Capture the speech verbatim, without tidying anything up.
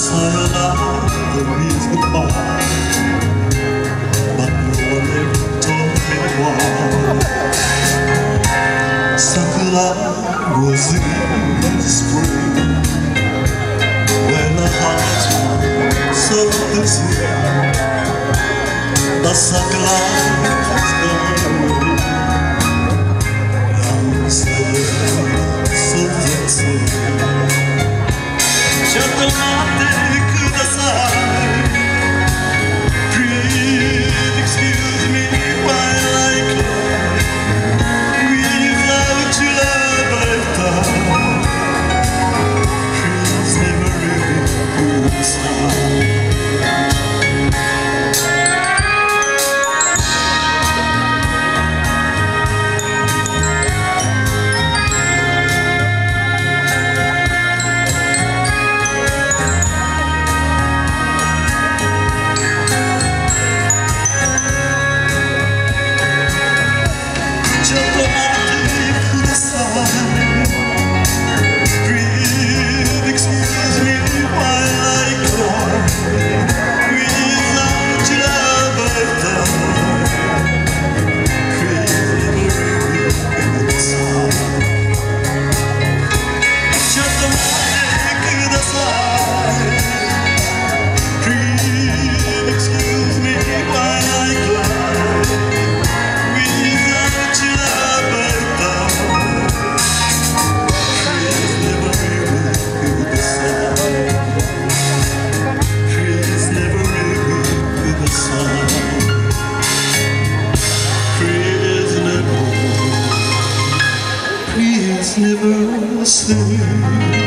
Sayonara means goodbye, but no one ever told me why. Sakura was in the spring, when our hearts were so busy. The sakura has gone away. I'm still so dancing. ちょっと待ってください。 Please excuse me while I cry. Without your love I die. Please never leave me aside. Never sleep.